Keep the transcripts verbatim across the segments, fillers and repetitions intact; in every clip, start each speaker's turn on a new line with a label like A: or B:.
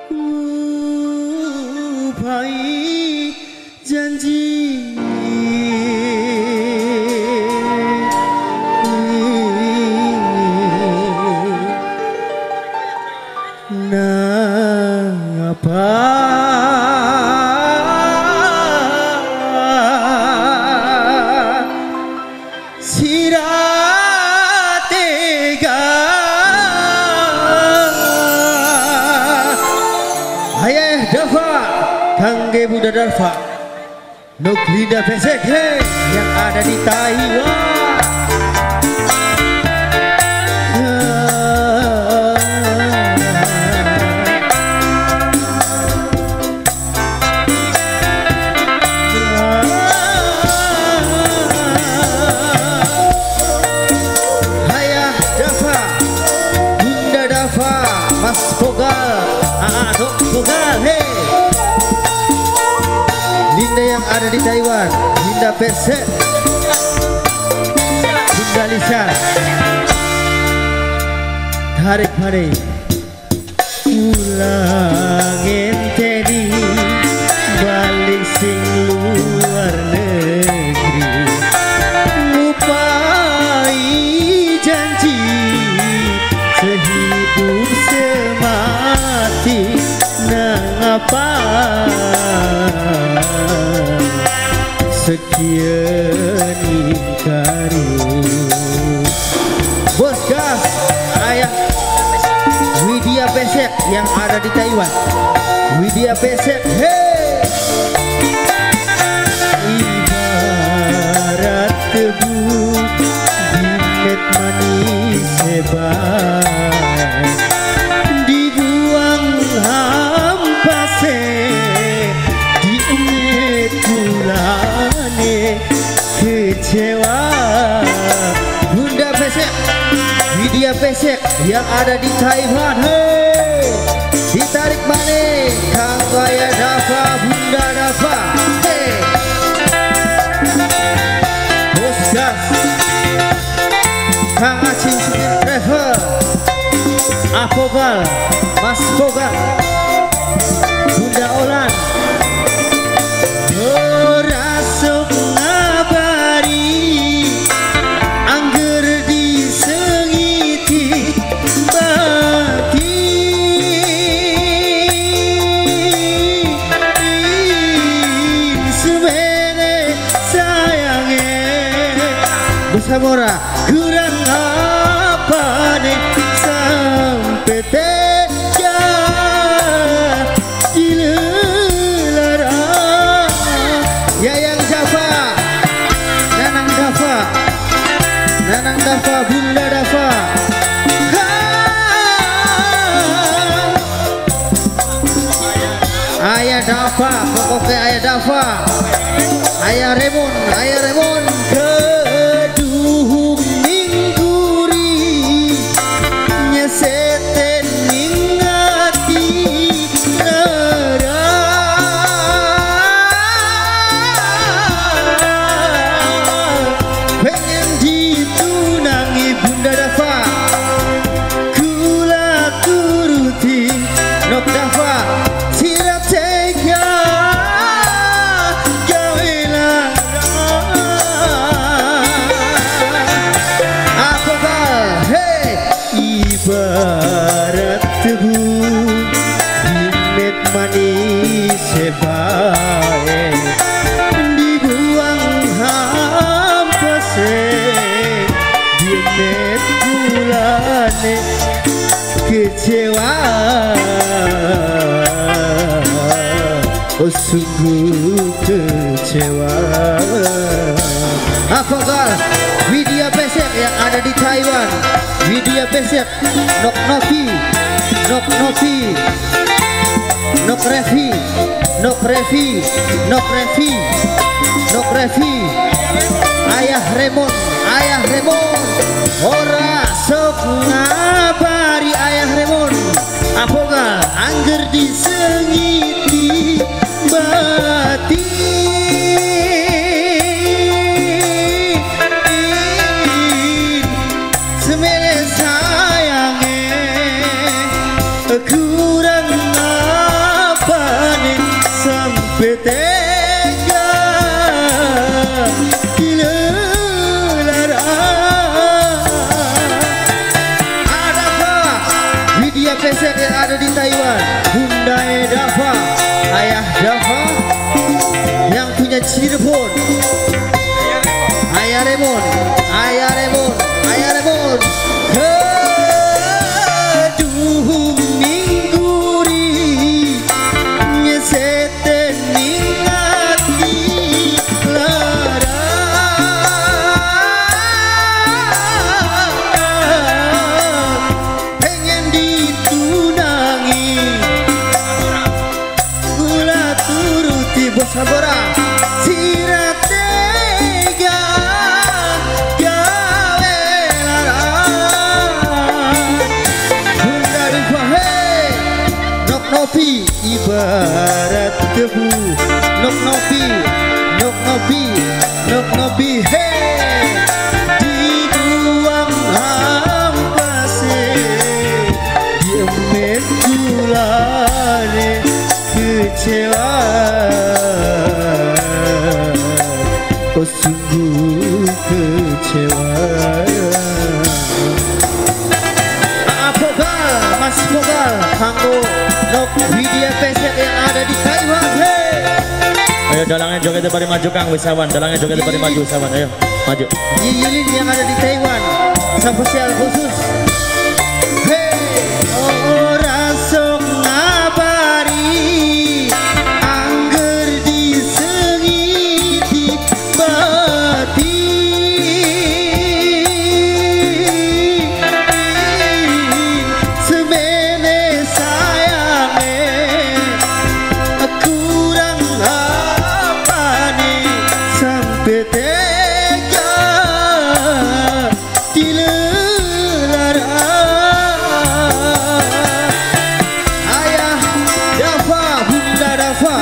A: Lupai janji Napa sira tega Ayah Dava kangge Bunda Dava Nuklinda P C G yang ada di Taiwan. Mas Pogal, Adok Pogal, hey. Linda yang ada di Taiwan, Linda Pesek, Bunda Lisa, tarik mari, pulang enteni, balik sing luar negeri, lupai janji sehidup semati nangapa sekian ingkari Bos Gas Ayah Widya Pesek yang ada di Taiwan. Widya Pesek, hey. Ibarat tebu bimet manis hebat dibuang hampase diumet kulane kecewa. Bunda Pesek, Widya Pesek yang ada di Taiwan, hey. Ditarik mane Kang Ayah Dava, Bunda Dava, hey. Bos Gas Kang Acing Supir Travel, Apogal, Mas Pogal, Bunda Olan, Rasuk ngabari, angger disengiti bati, semene sayange, Besamora, kurang apa nih sampai tega dilarang. Yayang Dava, Nanang Dava, Nanang Dava, Bunda Dava, Ayah Dava, pokoknya Ayah Dava, Ayah Remon, Ayah Remon keduhung ningguri nyeseten ningati nera pengen ditunangi Bunda Dava kula turuti Nok Dava sirap tega gawe Apogal, hey. Ibarat tebu bimet manis hebat dibuang hampase bimet bulane kecewa. Oh sungguh kecewa. Apogal, Widya Pesek yang ada di Taiwan, Widya Pesek, Nok Novi, Nok Novi, Nok Revi, Nok Revi, Nok Revi, Nok Revi, Ayah Remon, Ayah Remon, ora sok ngabari Ayah Remon, Apogal, angger disengiti bati. Semene sayange kurang Cirebon. Ayah Remon, Ayah Remon, Ayah Remon. Aduh mingguri nyeseten ningati lara pengen ditunangi gula turuti bos sabora sirat tega gawe lara bunda rupa hei nok nopi ibarat debu nok nopi nok nopi nok nopi hei dibuang ampase diempet gulane kecewa oh sungguh kecewa. Apogal Mas Pogal kanggo nok Widya Pesek yang ada di Taiwan. Hey,
B: ayo dalangnya joget bari maju Kang Wisawan, dalangnya joget bari maju Wisawan, ayo maju.
A: Yilin yang ada di Taiwan spesial khusus. Hey, ora sok ngabari angger disengiti bati semene sayange kurang apa nih sampai tega dilelara. Ayah Dafa, Bunda Dafa,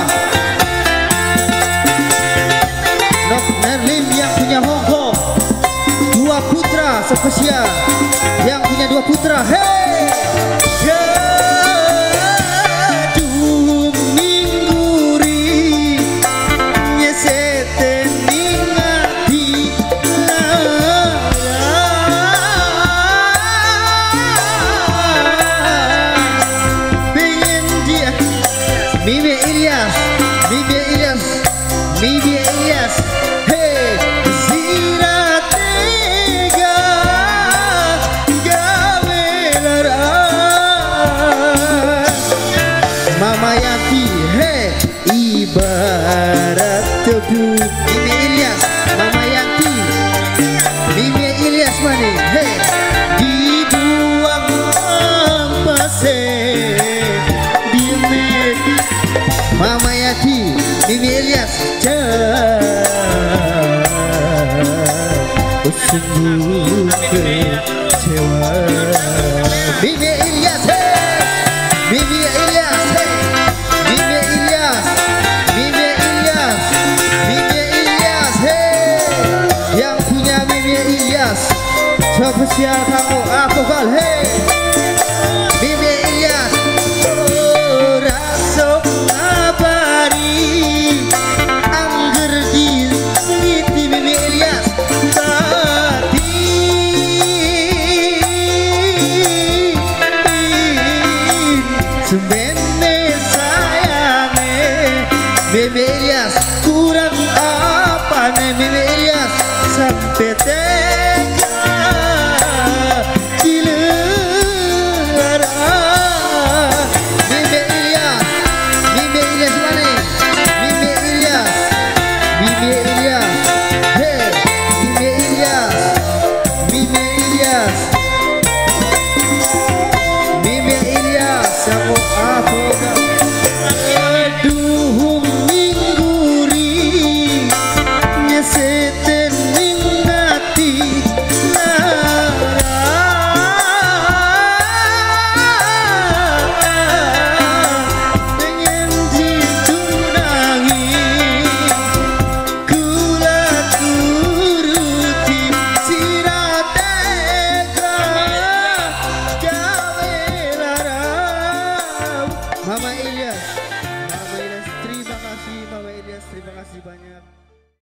A: Nok Nerlim yang punya Hongkong, dua putra spesial yang punya dua putra. Hey, aduh mingguri nyeseten ningati pengen dia Mimi Ilyas, Mimi Ilyas, Mimi Ilyas. Hey, sirat tega gawe lara Mama Yanti. Hey, ibarat tebu. Mimi Ilyas, Mama Yanti, Mimi Ilyas mana? Hey, dibuang ampase diemet Mama Yati, Mimi Ilyas. Oh sungguh kecewa. Mimi Ilyas, hey, Mimi Ilyas, hey, Mimi Ilyas, Mimi Ilyas, Mimi Ilyas, hey, yang punya Mimi Ilyas spesial kamu aku gal. Hey, Mimi Ilyas. Ora sok ngabari angger disengiti Mimi Ilyas tadi semene sayange Mimi Ilyas kurang apa nih Mimi Ilyas sampai tega dilelara. Mimi Ilyas, Mimi Ilyas mana? Mimi Ilyas, Mimi Ilyas. Hey, Mimi Ilyas, Mimi Ilyas, Mimi Ilyas. Aku apa? Aduh mingguri nyeseten ningati lara pengen ditunangi kula turuti sirat tega gawe lara. Mama Ilyas, Mama Ilyas terima kasih, Mama Ilyas terima kasih banyak.